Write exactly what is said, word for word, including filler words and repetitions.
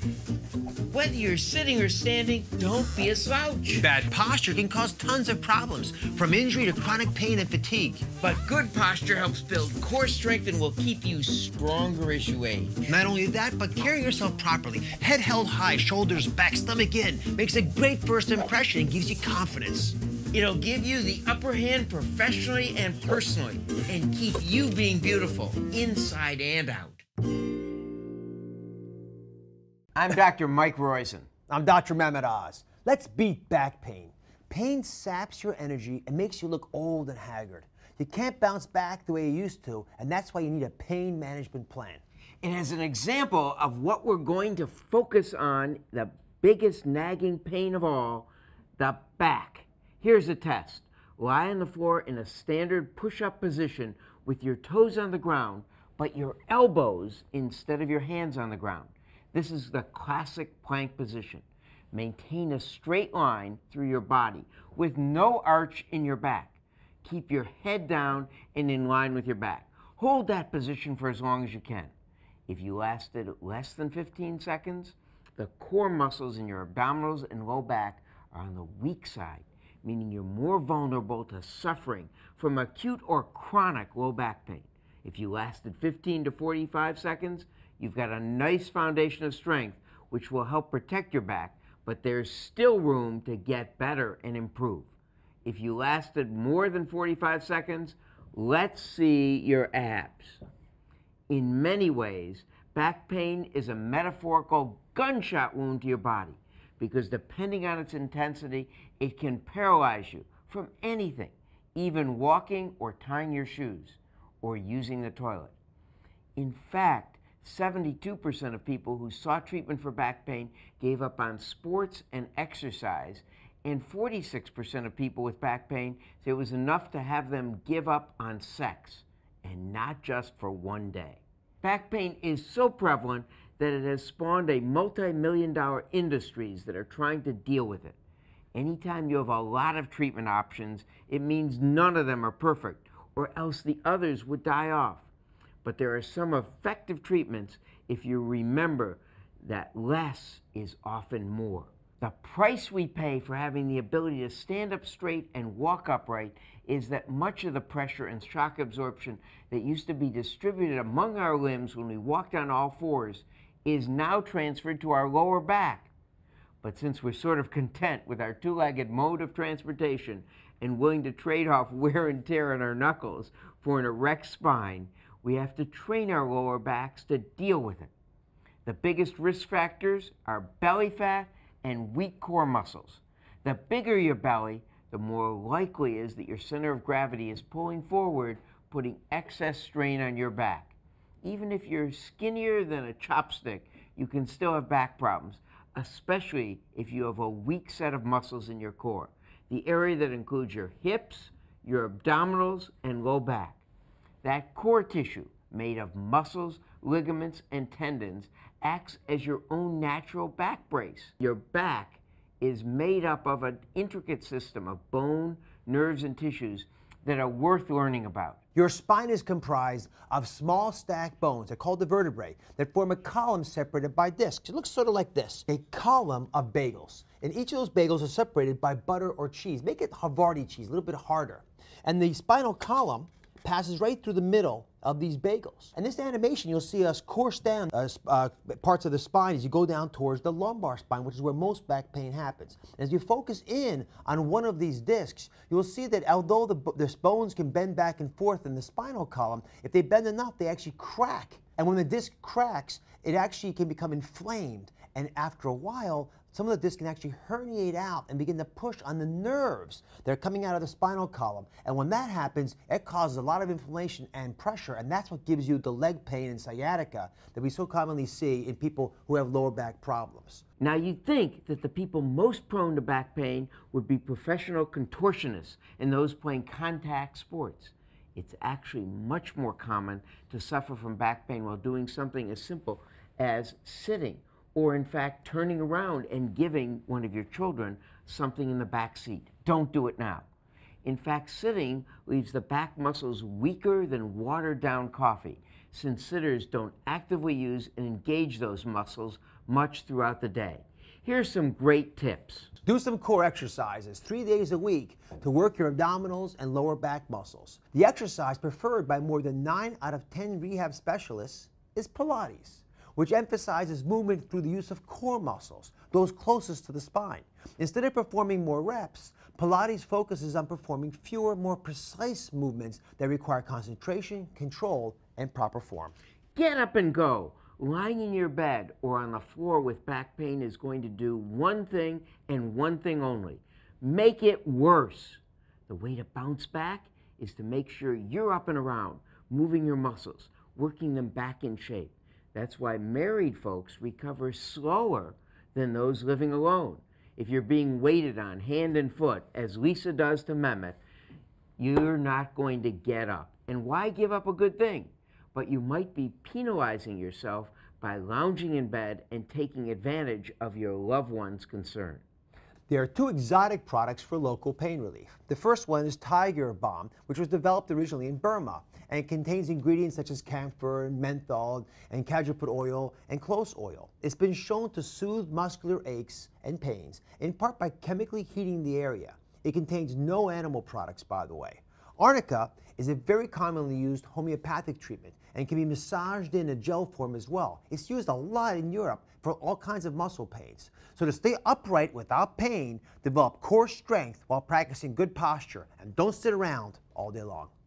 Whether you're sitting or standing, don't be a slouch. Bad posture can cause tons of problems, from injury to chronic pain and fatigue. But good posture helps build core strength and will keep you stronger as you age. Not only that, but carrying yourself properly, head held high, shoulders back, stomach in, makes a great first impression and gives you confidence. It'll give you the upper hand professionally and personally, and keep you being beautiful, inside and out. I'm Doctor Mike Roizen. I'm Doctor Mehmet Oz. Let's beat back pain. Pain saps your energy and makes you look old and haggard. You can't bounce back the way you used to, and that's why you need a pain management plan. And as an example of what we're going to focus on, the biggest nagging pain of all, the back. Here's a test. Lie on the floor in a standard push-up position with your toes on the ground, but your elbows instead of your hands on the ground. This is the classic plank position. Maintain a straight line through your body with no arch in your back. Keep your head down and in line with your back. Hold that position for as long as you can. If you lasted less than fifteen seconds, the core muscles in your abdominals and low back are on the weak side, meaning you're more vulnerable to suffering from acute or chronic low back pain. If you lasted fifteen to forty-five seconds, you've got a nice foundation of strength which will help protect your back, but there's still room to get better and improve. If you lasted more than forty-five seconds, let's see your abs. In many ways, back pain is a metaphorical gunshot wound to your body because depending on its intensity, it can paralyze you from anything, even walking or tying your shoes or using the toilet. In fact, seventy-two percent of people who sought treatment for back pain gave up on sports and exercise, and forty-six percent of people with back pain said it was enough to have them give up on sex, and not just for one day. Back pain is so prevalent that it has spawned a multi-million dollar industries that are trying to deal with it. Anytime you have a lot of treatment options, it means none of them are perfect, or else the others would die off. But there are some effective treatments if you remember that less is often more. The price we pay for having the ability to stand up straight and walk upright is that much of the pressure and shock absorption that used to be distributed among our limbs when we walked on all fours is now transferred to our lower back. But since we're sort of content with our two-legged mode of transportation and willing to trade off wear and tear on our knuckles for an erect spine, we have to train our lower backs to deal with it. The biggest risk factors are belly fat and weak core muscles. The bigger your belly, the more likely it is that your center of gravity is pulling forward, putting excess strain on your back. Even if you're skinnier than a chopstick, you can still have back problems, especially if you have a weak set of muscles in your core, the area that includes your hips, your abdominals, and low back. That core tissue, made of muscles, ligaments, and tendons, acts as your own natural back brace. Your back is made up of an intricate system of bone, nerves, and tissues that are worth learning about. Your spine is comprised of small stacked bones, they're called the vertebrae, that form a column separated by discs. It looks sort of like this, a column of bagels. And each of those bagels are separated by butter or cheese. Make it Havarti cheese, a little bit harder. And the spinal column passes right through the middle of these bagels. In this animation, you'll see us course down uh, uh, parts of the spine as you go down towards the lumbar spine, which is where most back pain happens. And as you focus in on one of these discs, you'll see that although the, the bones can bend back and forth in the spinal column, if they bend enough, they actually crack. And when the disc cracks, it actually can become inflamed. And after a while, some of the discs can actually herniate out and begin to push on the nerves that are coming out of the spinal column. And when that happens, it causes a lot of inflammation and pressure, and that's what gives you the leg pain and sciatica that we so commonly see in people who have lower back problems. Now, you'd think that the people most prone to back pain would be professional contortionists and those playing contact sports. It's actually much more common to suffer from back pain while doing something as simple as sitting, or in fact turning around and giving one of your children something in the back seat. Don't do it now. In fact, sitting leaves the back muscles weaker than watered down coffee. since sitters don't actively use and engage those muscles much throughout the day. Here's some great tips. Do some core exercises three days a week to work your abdominals and lower back muscles. The exercise preferred by more than nine out of ten rehab specialists is Pilates, which emphasizes movement through the use of core muscles, those closest to the spine. Instead of performing more reps, Pilates focuses on performing fewer, more precise movements that require concentration, control, and proper form. Get up and go. Lying in your bed or on the floor with back pain is going to do one thing and one thing only: make it worse. The way to bounce back is to make sure you're up and around, moving your muscles, working them back in shape. That's why married folks recover slower than those living alone. If you're being waited on hand and foot, as Lisa does to Mehmet, you're not going to get up. And why give up a good thing? But you might be penalizing yourself by lounging in bed and taking advantage of your loved one's concern. There are two exotic products for local pain relief. The first one is Tiger Balm, which was developed originally in Burma, and it contains ingredients such as camphor, and menthol, and cajuput oil, and clove oil. It's been shown to soothe muscular aches and pains, in part by chemically heating the area. It contains no animal products, by the way. Arnica is a very commonly used homeopathic treatment and can be massaged in a gel form as well. It's used a lot in Europe for all kinds of muscle pains. So to stay upright without pain, develop core strength while practicing good posture, and don't sit around all day long.